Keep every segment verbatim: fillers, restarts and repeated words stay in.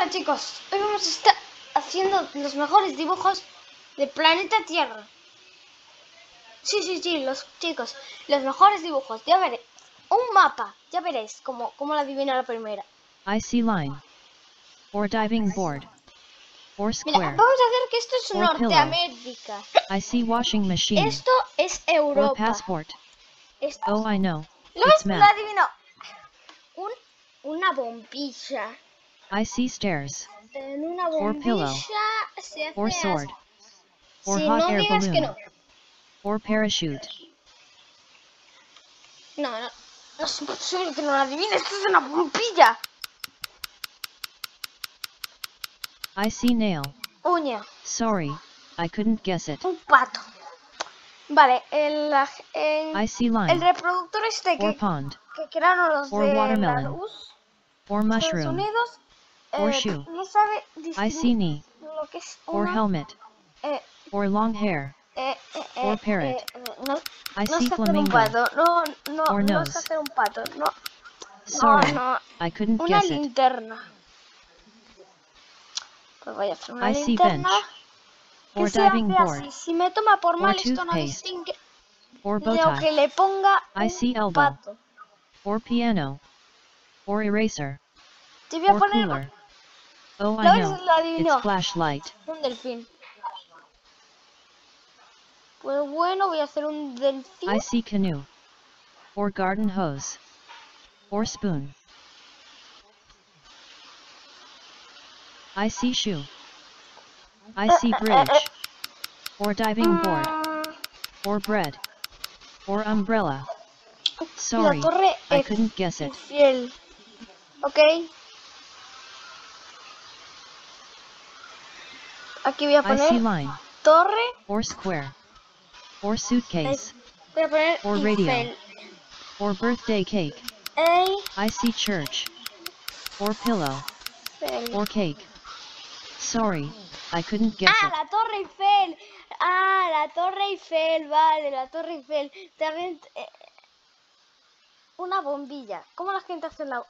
Hola chicos, hoy vamos a estar haciendo los mejores dibujos del planeta Tierra. Sí, sí, sí, los chicos, los mejores dibujos. Ya veréis, un mapa, ya veréis cómo, cómo la adivina la primera. Icy line, or diving board, or Mira, square, vamos a hacer que esto es or pillow. Norteamérica. Icy washing machine, Esto es or Europa. passport. Esto Oh, I know, ¿Lo it's ves? Lo map. adivinó. Un, una bombilla. Icy stairs, En una or pillow, bombilla se hace or sword, así. or Si hot no air digas que balloon, no. or parachute. No, no, no es imposible que no la adivines. Esto es una bombilla. Icy nail. Uña. Sorry, I couldn't guess it. Un pato. Vale, el, el, Icy el line, reproductor este or que, pond, que crearon los or de la watermelon, U S, or Estados mushroom, Unidos, or eh, shoe. no sabe Icy distinguir knee, lo que es or una... helmet, Eh, or long hair, eh, eh, or eh, parrot. eh, no, no Icy sé hacer un flamingo, pato. No, no, or no nose. sé hacer un pato. No, no, Sorry, no. I couldn't Una guess it. linterna. Pues voy a hacer una Icy linterna. bench, Que or se diving hace board, así. Si me toma por or mal, esto no toothpaste, distingue or bow lo que tie. le ponga Icy un elbow, pato. or piano, or eraser, Te voy a or poner... cooler. Oh, I ¿Lo know, ves? Lo it's adivinó. flashlight. Un delfín. Pues bueno, voy a hacer un delfín. Icy canoe, or garden hose, or spoon. Icy shoe, icy bridge, or diving board, Mm, or bread, or umbrella. la Sorry, torre I Eiffel. couldn't guess it. Ok. Aquí voy a Icy poner line, torre. or square, or suitcase, Voy a poner or radio, Eiffel. or birthday cake. Eiffel. Icy church, or pillow, or cake. Sorry, I couldn't guess Ah, it. la Torre Eiffel. Ah, la Torre Eiffel, vale, la Torre Eiffel. También eh, una bombilla. ¿Cómo la gente hace la...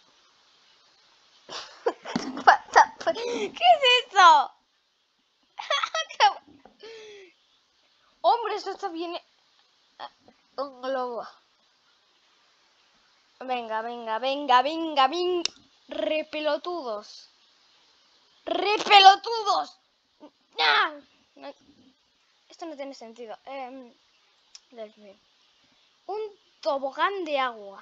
What the fuck? ¿Qué es eso? Hombre, esto está bien. Un globo. Venga, venga, venga, venga, venga. Repelotudos. ¡Repelotudos! ¡Ah! No, esto no tiene sentido. Eh, delfín. Un tobogán de agua.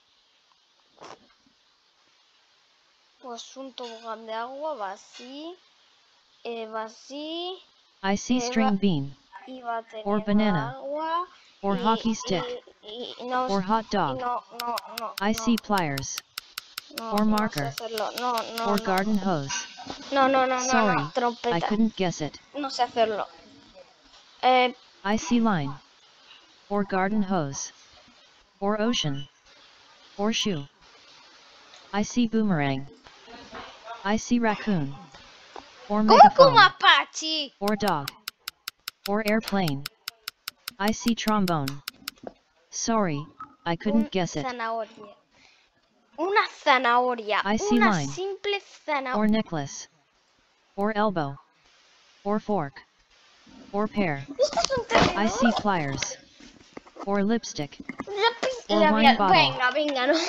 Pues un tobogán de agua va así. Eh, va así. Icy Eh, string va, bean, y va teniendo or banana, agua. or y, hockey stick, y, y no, or hot y dog. no, no, no, Icy no, pliers, no, or no sé marker, hacerlo. No, no, or no. garden hose. No, no, no, no, Sorry, no. Trompeta. I couldn't guess it. No sé hacerlo. Eh, Icy line, or garden hose, or ocean, or shoe. Icy boomerang, icy raccoon, or ¿Cómo megaphone, como Apache? or dog, or airplane. Icy trombone. Sorry, I couldn't Un guess it. zanahoria. Una zanahoria. Icy Una line, simple or zanahoria. necklace, or elbow, or fork, or pear. Esto es un terreno. Icy pliers, or lipstick, Lápiz or labial. wine bottle. Venga, venga, no.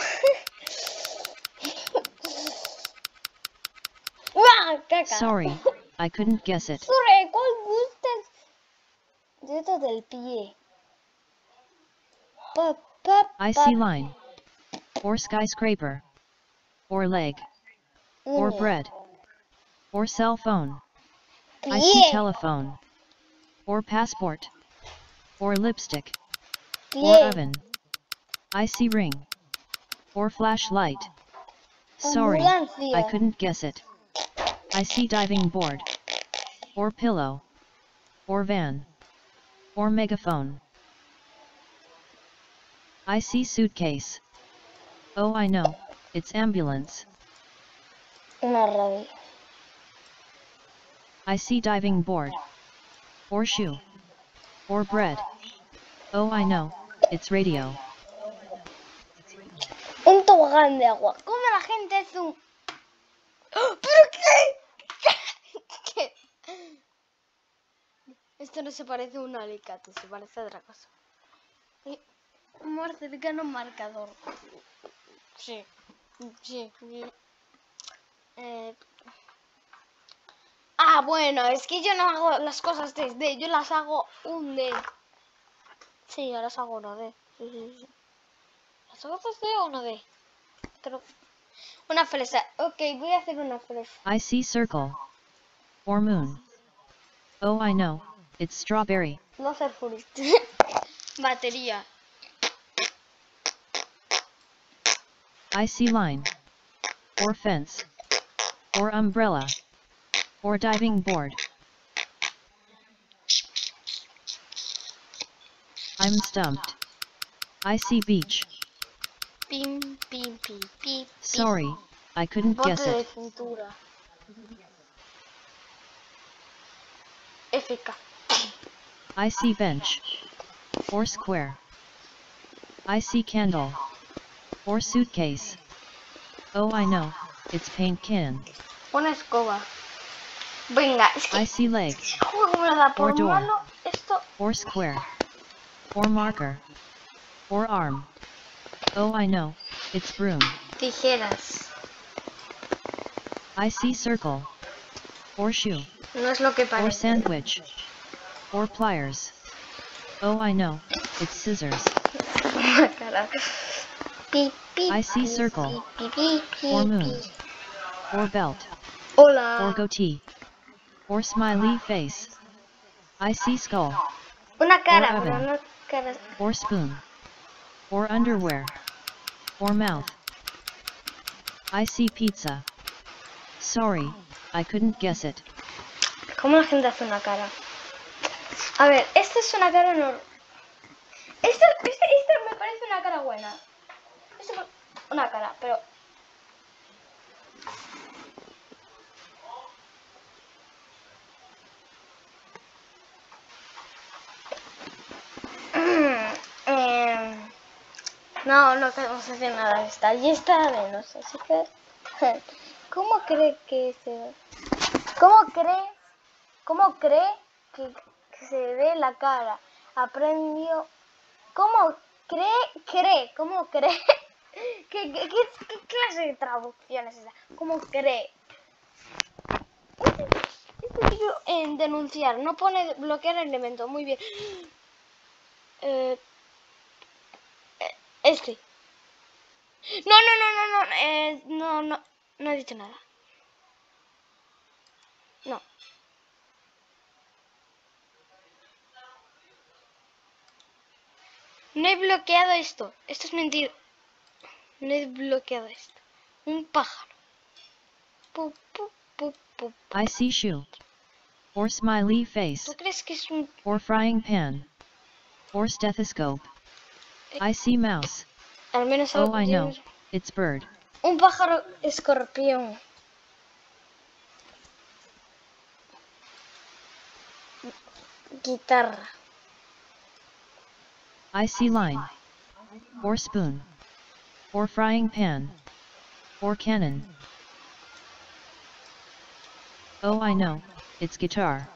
¡Uah! Caca. Sorry, I couldn't guess it. Sorry, ¿cuál gustas? Dedo del pie. Pa, pa, pa. Icy line, or skyscraper, or leg, or Uña. bread, or cell phone. Pie. Icy telephone, or passport, or lipstick, or Pie. oven. Icy ring, or flashlight. Sorry, Ambulancia. I couldn't guess it. Icy diving board, or pillow, or van, or megaphone. Icy suitcase. Oh, I know, it's ambulance. Una radio. Icy diving board, or shoe, or bread. Oh, I know, it's radio. Un tobogán de agua. ¿Cómo la gente hace un... ¡Oh! ¿Pero Esto no se parece a un alicate, se parece a otra cosa. Y más cercano marcador. Sí, sí, sí. Eh... Ah, bueno, es que yo no hago las cosas desde, yo las hago un D. Sí, yo las hago uno D. Sí, sí, sí. ¿Las hago dos D o uno D? Pero... Una fresa. Ok, voy a hacer una fresa. I see circle. Or moon. Oh, I know. It's strawberry. No hacer furist. Batería. I see line. Or fence. Or umbrella. Or diving board. I'm stumped. I see beach. Pim, pim, pim, pim. Sorry, I couldn't Bote guess de it. cintura. F K. I see bench. Or square. I see candle. Or suitcase. Oh, I know. It's paint can. Una escoba. Venga, es que... I see leg. ¿Cómo me da por Or door. mano esto? Or square. Or marker. Or arm. Oh, I know. It's broom. Tijeras. I see circle. Or shoe. No es lo que Or parece. sandwich. Or pliers. Oh, I know. It's scissors. Cara. Pi, pi, I see pi, circle. pi, pi, pi, Or pi. moon. Or belt. Hola. Or goatee. Or smiley face. I see skull. Una cara, Or pero oven. no cara. Or spoon. Or underwear. Or mouth. I see pizza. Sorry, I couldn't guess it. ¿Cómo la gente hace una cara? A ver, esta es una cara no... Esta, esta, esta me parece una cara buena. Esta es una cara, pero... Eh, no, no queremos hacer nada de esta. Y esta menos, así que... ¿Cómo cree que se... ¿Cómo cree... ¿Cómo cree que, que se ve la cara? Aprendió... ¿Cómo cree? ¿Cree? ¿Cómo cree? ¿Qué, qué, qué, qué clase de traducción es esa? ¿Cómo cree? Este, este título en denunciar, no pone bloquear el elemento. Muy bien. Eh, este. No, no, no, no, no. Eh, no, no. No he dicho nada. No. No he bloqueado esto. Esto es mentira. No he bloqueado esto. Un pájaro. Pu, pu, pu, pu. I see shoe. Or smiley face. ¿Tú crees que es un... Or frying pan. Or stethoscope. I see mouse. Al menos Oh, I know. algo- It's bird. Un pájaro escorpión. Guitarra. I see line. Or spoon. Or frying pan. Or cannon. Oh, I know. It's guitar.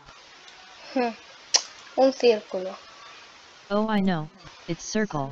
Un círculo. Oh, I know. It's circle.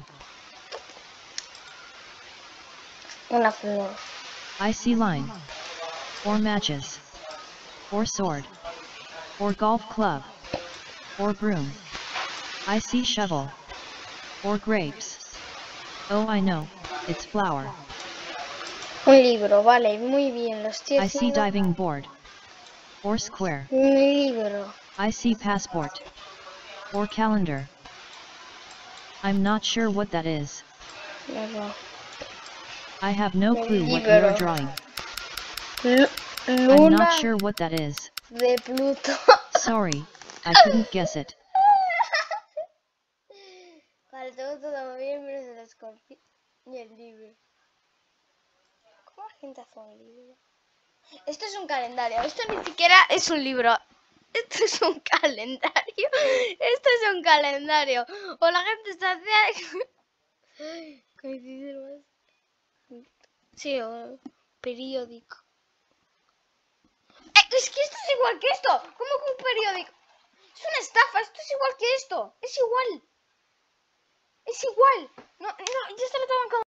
Una flor. I see line. Or matches. Or sword. Or golf club. Or broom. I see shovel. Or grapes. Oh, I know. It's flower. Un libro, vale, muy bien, lo estoy I see haciendo. diving board. Or square. Un libro. I see passport. Or calendar. I'm not sure what that is. Libro. I have no El clue what libro. you're drawing. Lu- I'm Luna not sure what that is. de Pluto. Sorry, I couldn't guess it. Faltó todo bien, menos el escorpión y el libro. ¿Cómo la gente hace un libro? Esto es un calendario, esto ni siquiera es un libro. Esto es un calendario. Esto es un calendario. O la gente está haciendo... Coincidir más. Sí, o periódico. Eh, es que esto es igual que esto. ¿Cómo que un periódico? Es una estafa, esto esto es igual que esto. Es igual. Es igual. No, no, ya se lo toman como...